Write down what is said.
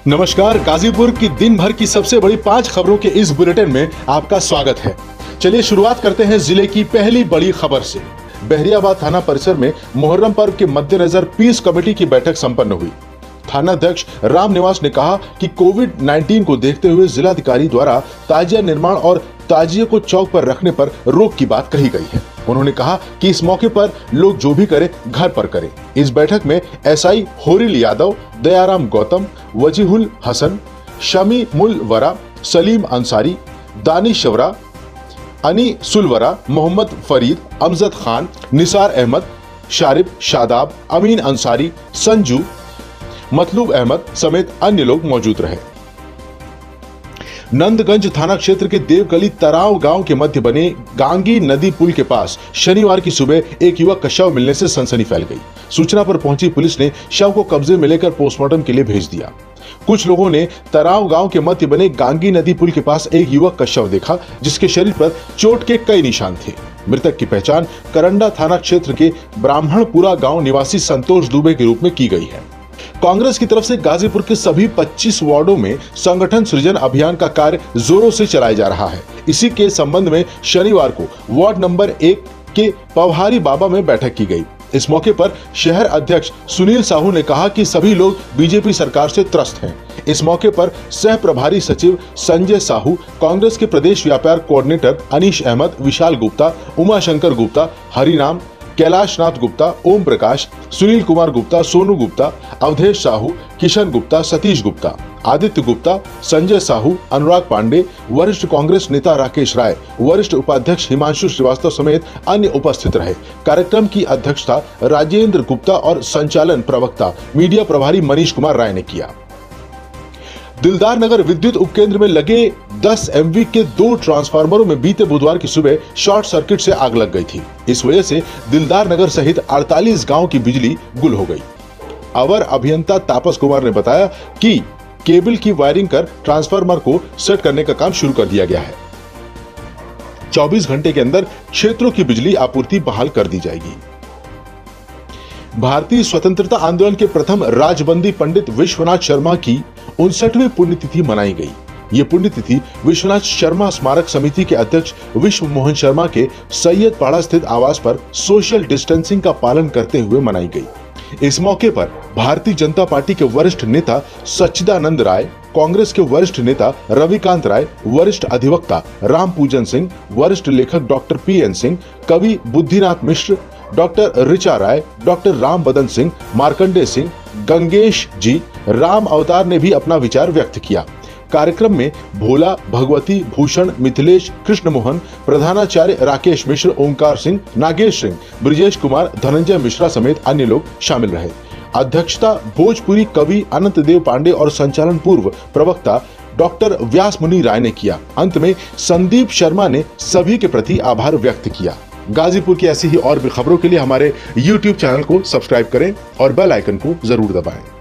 नमस्कार, गाजीपुर की दिन भर की सबसे बड़ी 5 खबरों के इस बुलेटिन में आपका स्वागत है। चलिए शुरुआत करते हैं जिले की पहली बड़ी खबर से। बहरियाबाद थाना परिसर में मुहर्रम पर्व के मद्देनजर पीस कमेटी की बैठक संपन्न हुई। थाना अध्यक्ष राम निवास ने कहा कि कोविड-19 को देखते हुए जिलाधिकारी द्वारा ताजिया निर्माण और ताजिए को चौक पर रखने पर रोक की बात कही गई है। उन्होंने कहा कि इस मौके पर लोग जो भी करें घर पर करें। इस बैठक में एसआई होरिल यादव, दयाराम गौतम, वजीहुल हसन, शमी मुल वरा, सलीम अंसारी, दानिश शवरा, अनी सुलवरा, मोहम्मद फरीद, अमजद खान, निसार अहमद, शारिब, शादाब, अमीन अंसारी, संजू, मतलूब अहमद समेत अन्य लोग मौजूद रहे। नंदगंज थाना क्षेत्र के देवगली तराव गांव के मध्य बने गांगी नदी पुल के पास शनिवार की सुबह एक युवक का शव मिलने से सनसनी फैल गई। सूचना पर पहुंची पुलिस ने शव को कब्जे में लेकर पोस्टमार्टम के लिए भेज दिया। कुछ लोगों ने तराव गांव के मध्य बने गांगी नदी पुल के पास एक युवक का शव देखा, जिसके शरीर पर चोट के कई निशान थे। मृतक की पहचान करंडा थाना क्षेत्र के ब्राह्मणपुरा गांव निवासी संतोष दुबे के रूप में की गई है। कांग्रेस की तरफ से गाजीपुर के सभी 25 वार्डों में संगठन सृजन अभियान का कार्य जोरों से चलाया जा रहा है। इसी के संबंध में शनिवार को वार्ड नंबर 1 के पवहारी बाबा में बैठक की गई। इस मौके पर शहर अध्यक्ष सुनील साहू ने कहा कि सभी लोग बीजेपी सरकार से त्रस्त हैं। इस मौके पर सह प्रभारी सचिव संजय साहू, कांग्रेस के प्रदेश व्यापार कोऑर्डिनेटर अनीश अहमद, विशाल गुप्ता, उमाशंकर गुप्ता, हरिनाम, कैलाश नाथ गुप्ता, ओम प्रकाश, सुनील कुमार गुप्ता, सोनू गुप्ता, अवधेश साहू, किशन गुप्ता, सतीश गुप्ता, आदित्य गुप्ता, संजय साहू, अनुराग पांडे, वरिष्ठ कांग्रेस नेता राकेश राय, वरिष्ठ उपाध्यक्ष हिमांशु श्रीवास्तव समेत अन्य उपस्थित रहे। कार्यक्रम की अध्यक्षता राजेंद्र गुप्ता और संचालन प्रवक्ता मीडिया प्रभारी मनीष कुमार राय ने किया। दिलदार नगर विद्युत उपकेंद्र में लगे 10 MV के 2 ट्रांसफार्मरों में बीते बुधवार की सुबह शॉर्ट सर्किट से आग लग गई थी। इस वजह से दिलदार नगर सहित 48 गांव की बिजली गुल हो गई। अवर अभियंता तापस कुमार ने बताया कि केबल की वायरिंग कर ट्रांसफार्मर को सेट करने का काम शुरू कर दिया गया है। 24 घंटे के अंदर क्षेत्रों की बिजली आपूर्ति बहाल कर दी जाएगी। भारतीय स्वतंत्रता आंदोलन के प्रथम राजबंदी पंडित विश्वनाथ शर्मा की 59वीं पुण्यतिथि मनाई गई। ये पुण्यतिथि विश्वनाथ शर्मा स्मारक समिति के अध्यक्ष विश्व मोहन शर्मा के सैयदपाड़ा स्थित आवास पर सोशल डिस्टेंसिंग का पालन करते हुए मनाई गई। इस मौके पर भारतीय जनता पार्टी के वरिष्ठ नेता सच्चिदानंद राय, कांग्रेस के वरिष्ठ नेता रविकांत राय, वरिष्ठ अधिवक्ता राम पूजन सिंह, वरिष्ठ लेखक डॉक्टर PN सिंह, कवि बुद्धिनाथ मिश्र, डॉक्टर ऋचा राय, डॉक्टर राम बदन सिंह, मार्कंडे सिंह, गंगेश जी, राम अवतार ने भी अपना विचार व्यक्त किया। कार्यक्रम में भोला, भगवती, भूषण, मिथिलेश, कृष्ण मोहन, प्रधानाचार्य राकेश मिश्र, ओंकार सिंह, नागेश सिंह, ब्रिजेश कुमार, धनंजय मिश्रा समेत अन्य लोग शामिल रहे। अध्यक्षता भोजपुरी कवि अनंत देव पांडे और संचालन पूर्व प्रवक्ता डॉक्टर व्यास मुनि राय ने किया। अंत में संदीप शर्मा ने सभी के प्रति आभार व्यक्त किया। गाजीपुर की ऐसी ही और भी खबरों के लिए हमारे YouTube चैनल को सब्सक्राइब करें और बेल आइकन को जरूर दबाएं।